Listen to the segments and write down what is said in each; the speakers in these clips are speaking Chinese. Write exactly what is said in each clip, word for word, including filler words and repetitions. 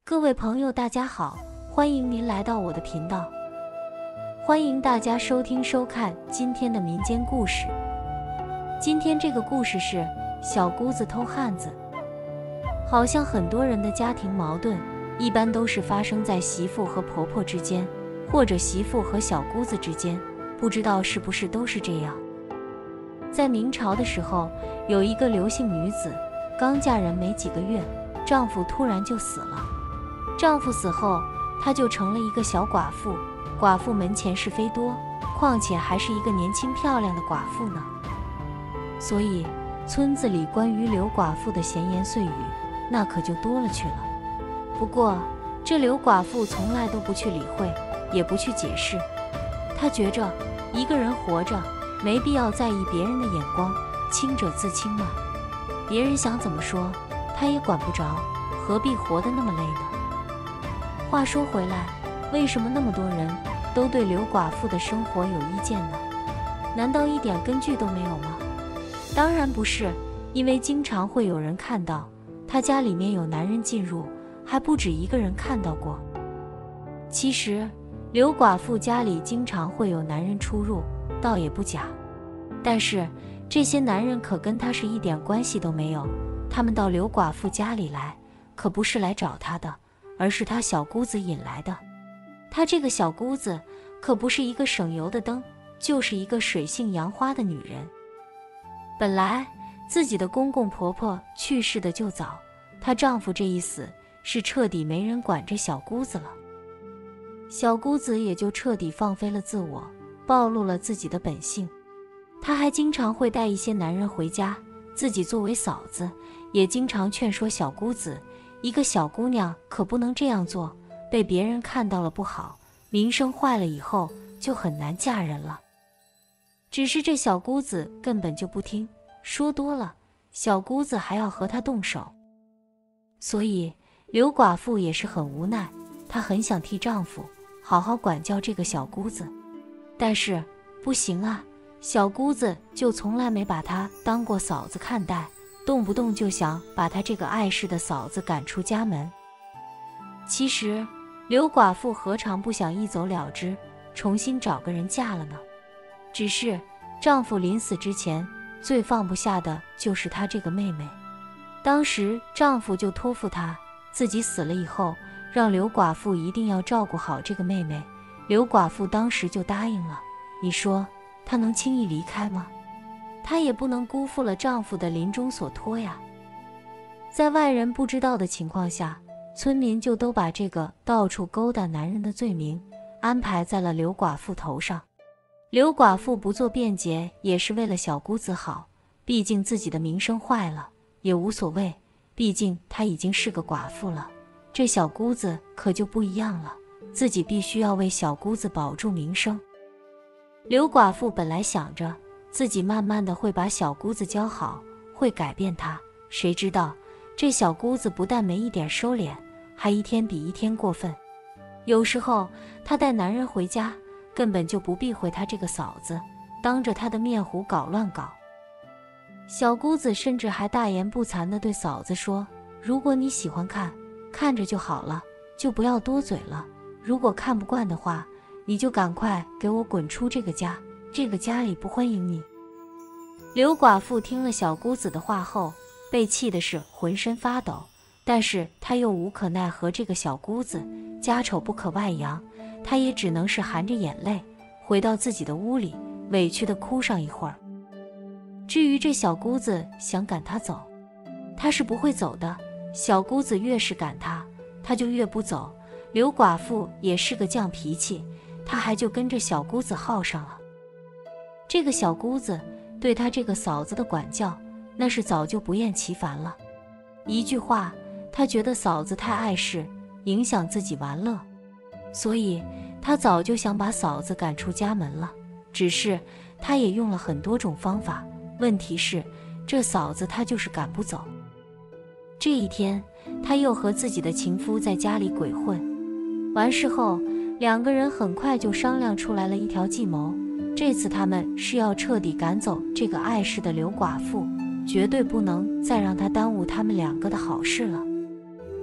各位朋友大家好，欢迎您来到我的频道，欢迎大家收听收看今天的民间故事。今天这个故事是小姑子偷汉子。好像很多人的家庭矛盾一般都是发生在媳妇和婆婆之间，或者媳妇和小姑子之间，不知道是不是都是这样。在明朝的时候，有一个刘姓女子，刚嫁人没几个月，丈夫突然就死了。丈夫死后，她就成了一个小寡妇。寡妇门前是非多，况且还是一个年轻漂亮的寡妇呢。所以村子里关于刘寡妇的闲言碎语那可就多了去了。不过这刘寡妇从来都不去理会，也不去解释。她觉着一个人活着没必要在意别人的眼光，清者自清嘛。别人想怎么说她也管不着，何必活得那么累呢？话说回来，为什么那么多人都对刘寡妇的生活有意见呢？难道一点根据都没有吗？当然不是，因为经常会有人看到她家里面有男人进入，还不止一个人看到过。其实刘寡妇家里经常会有男人出入，倒也不假，但是这些男人可跟她是一点关系都没有。他们到刘寡妇家里来，可不是来找她的，而是她小姑子引来的。她这个小姑子可不是一个省油的灯，就是一个水性杨花的女人。本来自己的公公婆婆去世的就早，她丈夫这一死，是彻底没人管这小姑子了。小姑子也就彻底放飞了自我，暴露了自己的本性。她还经常会带一些男人回家，自己作为嫂子，也经常劝说小姑子，一个小姑娘可不能这样做，被别人看到了不好，名声坏了以后就很难嫁人了。只是这小姑子根本就不听，说多了，小姑子还要和她动手。所以刘寡妇也是很无奈，她很想替丈夫好好管教这个小姑子，但是不行啊，小姑子就从来没把她当过嫂子看待，动不动就想把她这个碍事的嫂子赶出家门。其实刘寡妇何尝不想一走了之，重新找个人嫁了呢？只是丈夫临死之前最放不下的就是她这个妹妹。当时丈夫就托付她，自己死了以后让刘寡妇一定要照顾好这个妹妹。刘寡妇当时就答应了。你说她能轻易离开吗？她也不能辜负了丈夫的临终所托呀。在外人不知道的情况下，村民就都把这个到处勾搭男人的罪名安排在了刘寡妇头上。刘寡妇不做辩解也是为了小姑子好，毕竟自己的名声坏了也无所谓，毕竟她已经是个寡妇了。这小姑子可就不一样了，自己必须要为小姑子保住名声。刘寡妇本来想着自己慢慢的会把小姑子教好，会改变她，谁知道这小姑子不但没一点收敛，还一天比一天过分。有时候她带男人回家，根本就不避讳她这个嫂子，当着她的面胡搞乱搞。小姑子甚至还大言不惭地对嫂子说，如果你喜欢看，看着就好了，就不要多嘴了，如果看不惯的话，你就赶快给我滚出这个家，这个家里不欢迎你。刘寡妇听了小姑子的话后，被气的是浑身发抖，但是她又无可奈何这个小姑子，家丑不可外扬，她也只能是含着眼泪回到自己的屋里，委屈地哭上一会儿。至于这小姑子想赶她走，她是不会走的，小姑子越是赶她，她就越不走。刘寡妇也是个犟脾气，她还就跟着小姑子耗上了。这个小姑子对她这个嫂子的管教，那是早就不厌其烦了。一句话，她觉得嫂子太碍事，影响自己玩乐，所以她早就想把嫂子赶出家门了。只是她也用了很多种方法，问题是这嫂子她就是赶不走。这一天，她又和自己的情夫在家里鬼混，完事后两个人很快就商量出来了一条计谋。这次他们是要彻底赶走这个碍事的刘寡妇，绝对不能再让她耽误他们两个的好事了。突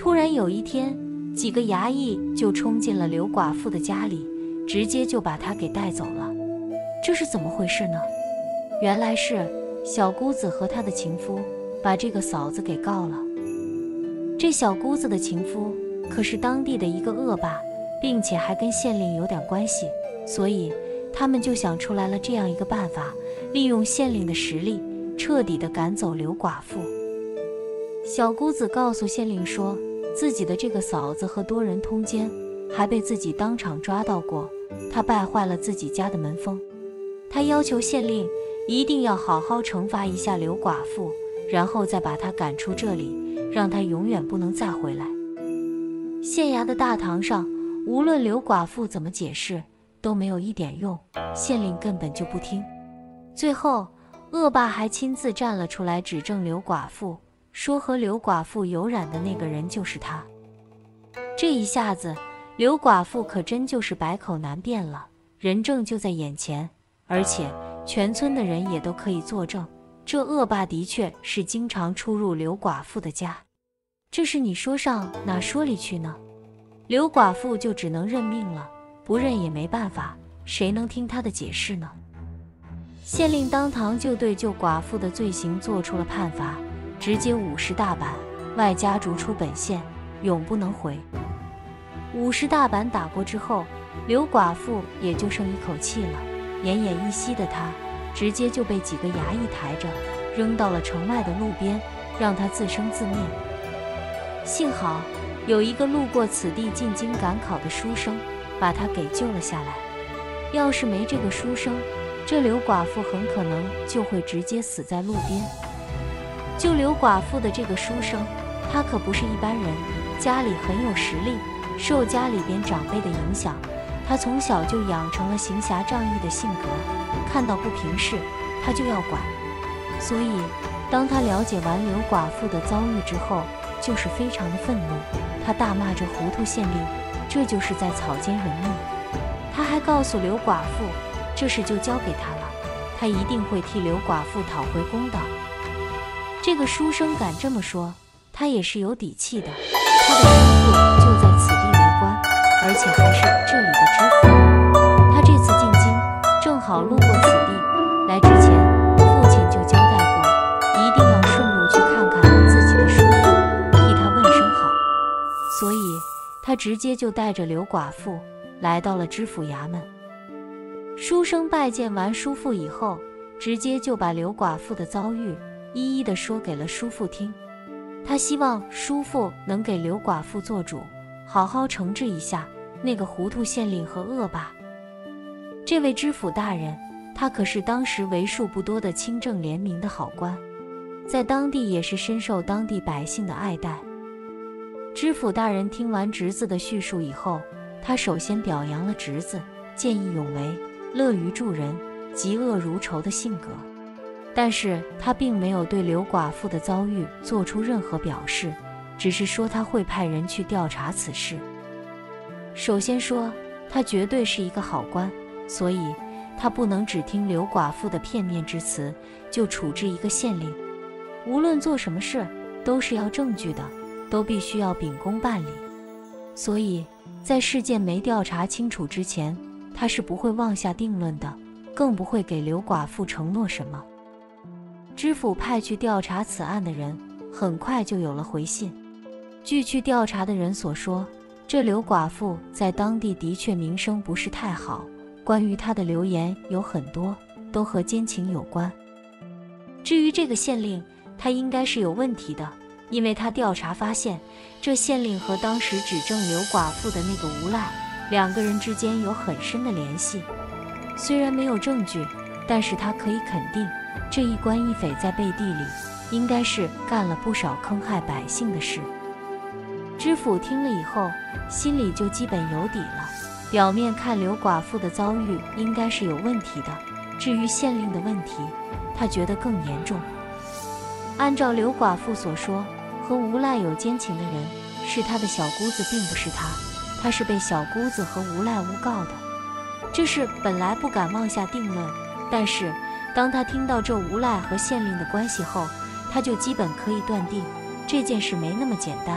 突然有一天，几个衙役就冲进了刘寡妇的家里，直接就把她给带走了。这是怎么回事呢？原来是小姑子和她的情夫把这个嫂子给告了。这小姑子的情夫可是当地的一个恶霸，并且还跟县令有点关系，所以他们就想出来了这样一个办法，利用县令的实力，彻底的赶走刘寡妇。小姑子告诉县令说，自己的这个嫂子和多人通奸，还被自己当场抓到过，她败坏了自己家的门风。她要求县令一定要好好惩罚一下刘寡妇，然后再把她赶出这里，让她永远不能再回来。县衙的大堂上，无论刘寡妇怎么解释都没有一点用，县令根本就不听。最后恶霸还亲自站了出来，指证刘寡妇，说和刘寡妇有染的那个人就是他。这一下子刘寡妇可真就是百口难辩了，人证就在眼前，而且全村的人也都可以作证，这恶霸的确是经常出入刘寡妇的家。这是你说上哪说理去呢？刘寡妇就只能认命了，不认也没办法，谁能听他的解释呢？县令当堂就对救寡妇的罪行做出了判罚，直接五十大板，外加逐出本县，永不能回。五十大板打过之后，刘寡妇也就剩一口气了，奄奄一息的她直接就被几个衙役抬着扔到了城外的路边，让她自生自灭。幸好有一个路过此地进京赶考的书生把她给救了下来，要是没这个书生，这刘寡妇很可能就会直接死在路边。救刘寡妇的这个书生，他可不是一般人，家里很有实力，受家里边长辈的影响，他从小就养成了行侠仗义的性格，看到不平事他就要管。所以当他了解完刘寡妇的遭遇之后，就是非常的愤怒，他大骂这糊涂县令，这就是在草菅人命。他还告诉刘寡妇，这事就交给他了，他一定会替刘寡妇讨回公道。这个书生敢这么说，他也是有底气的，他的生父就在此地为官，而且还是这里的知府。他这次进京正好路过此地，来之前父亲就交代过，一定要顺路去看看自己的叔父，替他问声好。所以他直接就带着刘寡妇来到了知府衙门。书生拜见完叔父以后，直接就把刘寡妇的遭遇一一的说给了叔父听。他希望叔父能给刘寡妇做主，好好惩治一下那个糊涂县令和恶霸。这位知府大人，他可是当时为数不多的清正廉明的好官，在当地也是深受当地百姓的爱戴。知府大人听完侄子的叙述以后，他首先表扬了侄子见义勇为、乐于助人、嫉恶如仇的性格，但是他并没有对刘寡妇的遭遇做出任何表示，只是说他会派人去调查此事。首先说，他绝对是一个好官，所以他不能只听刘寡妇的片面之词就处置一个县令，无论做什么事都是要证据的，都必须要秉公办理。所以在事件没调查清楚之前，他是不会妄下定论的，更不会给刘寡妇承诺什么。知府派去调查此案的人很快就有了回信。据去调查的人所说，这刘寡妇在当地的确名声不是太好，关于她的流言有很多都和奸情有关。至于这个县令，他应该是有问题的，因为他调查发现，这县令和当时指证刘寡妇的那个无赖，两个人之间有很深的联系。虽然没有证据，但是他可以肯定，这一官一匪在背地里应该是干了不少坑害百姓的事。知府听了以后，心里就基本有底了。表面看刘寡妇的遭遇应该是有问题的，至于县令的问题，他觉得更严重。按照刘寡妇所说，和无赖有奸情的人是他的小姑子，并不是他，他是被小姑子和无赖诬告的。这事本来不敢妄下定论，但是当他听到这无赖和县令的关系后，他就基本可以断定这件事没那么简单，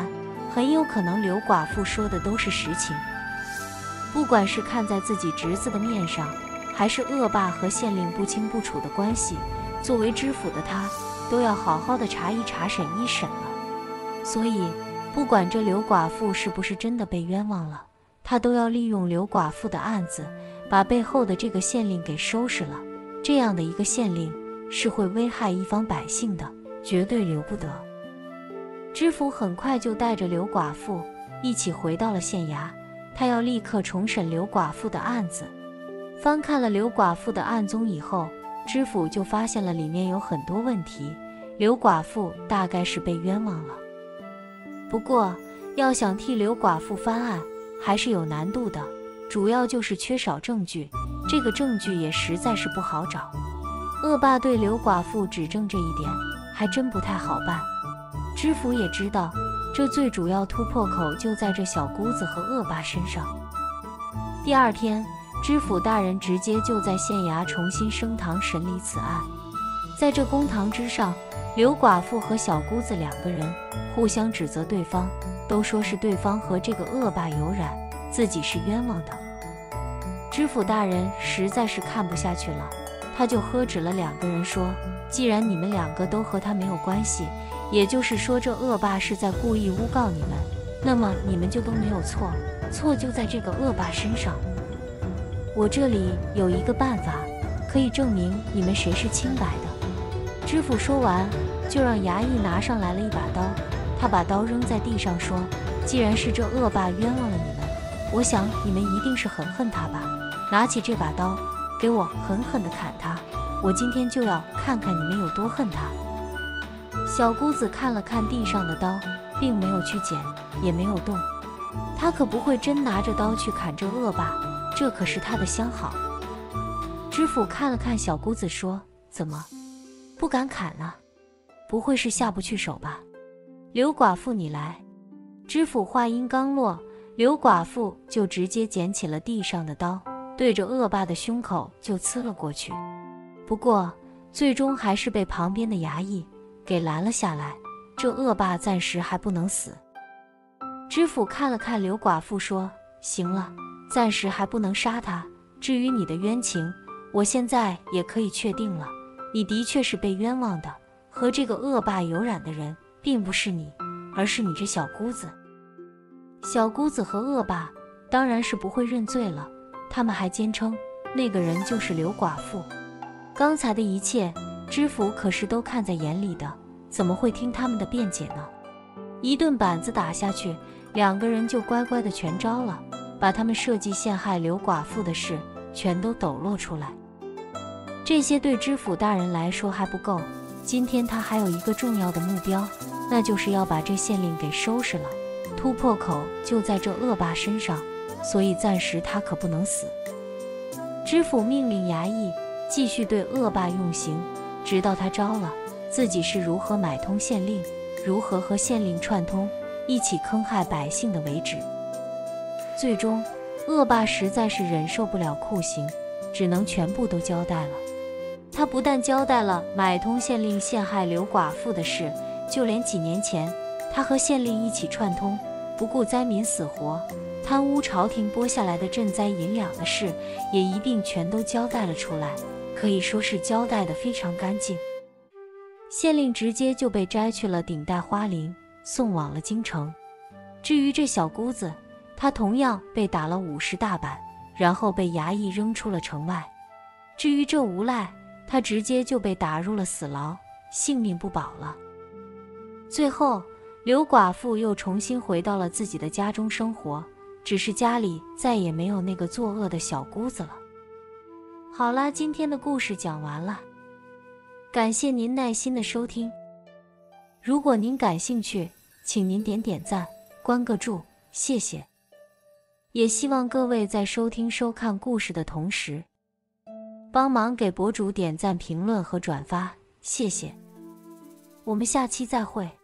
很有可能刘寡妇说的都是实情。不管是看在自己侄子的面上，还是恶霸和县令不清不楚的关系，作为知府的他都要好好的查一查审一审了。所以不管这刘寡妇是不是真的被冤枉了，他都要利用刘寡妇的案子把背后的这个县令给收拾了。这样的一个县令是会危害一方百姓的，绝对留不得。知府很快就带着刘寡妇一起回到了县衙，他要立刻重审刘寡妇的案子。翻看了刘寡妇的案宗以后，知府就发现了里面有很多问题，刘寡妇大概是被冤枉了。不过要想替刘寡妇翻案还是有难度的，主要就是缺少证据，这个证据也实在是不好找。恶霸对刘寡妇指证这一点还真不太好办。知府也知道，这最主要突破口就在这小姑子和恶霸身上。第二天，知府大人直接就在县衙重新升堂审理此案。在这公堂之上，刘寡妇和小姑子两个人互相指责对方，都说是对方和这个恶霸有染，自己是冤枉的。知府大人实在是看不下去了，他就喝止了两个人说，既然你们两个都和他没有关系，也就是说这恶霸是在故意诬告你们，那么你们就都没有错，错就在这个恶霸身上。我这里有一个办法，可以证明你们谁是清白的。知府说完，就让衙役拿上来了一把刀，他把刀扔在地上说，既然是这恶霸冤枉了你们，我想你们一定是很恨他吧，拿起这把刀给我狠狠地砍他，我今天就要看看你们有多恨他。小姑子看了看地上的刀，并没有去捡，也没有动，她可不会真拿着刀去砍这恶霸，这可是她的相好。知府看了看小姑子说，怎么不敢砍啊？不会是下不去手吧？刘寡妇你来。知府话音刚落，刘寡妇就直接捡起了地上的刀，对着恶霸的胸口就刺了过去。不过最终还是被旁边的衙役给拦了下来，这恶霸暂时还不能死。知府看了看刘寡妇说，行了，暂时还不能杀他，至于你的冤情，我现在也可以确定了，你的确是被冤枉的，和这个恶霸有染的人并不是你，而是你这小姑子。小姑子和恶霸当然是不会认罪了，他们还坚称那个人就是刘寡妇。刚才的一切知府可是都看在眼里的，怎么会听他们的辩解呢？一顿板子打下去，两个人就乖乖的全招了，把他们设计陷害刘寡妇的事全都抖落出来。这些对知府大人来说还不够，今天他还有一个重要的目标，那就是要把这县令给收拾了。突破口就在这恶霸身上，所以暂时他可不能死。知府命令衙役继续对恶霸用刑，直到他招了自己是如何买通县令，如何和县令串通，一起坑害百姓的为止。最终恶霸实在是忍受不了酷刑，只能全部都交代了。他不但交代了买通县令陷害刘寡妇的事，就连几年前他和县令一起串通，不顾灾民死活，贪污朝廷拨下来的赈灾银两的事，也一并全都交代了出来，可以说是交代得非常干净。县令直接就被摘去了顶戴花翎，送往了京城。至于这小姑子，她同样被打了五十大板，然后被衙役扔出了城外。至于这无赖，他直接就被打入了死牢，性命不保了。最后刘寡妇又重新回到了自己的家中生活，只是家里再也没有那个作恶的小姑子了。好啦，今天的故事讲完了，感谢您耐心的收听。如果您感兴趣，请您点点赞，关个注，谢谢。也希望各位在收听收看故事的同时，帮忙给博主点赞、评论和转发，谢谢。我们下期再会。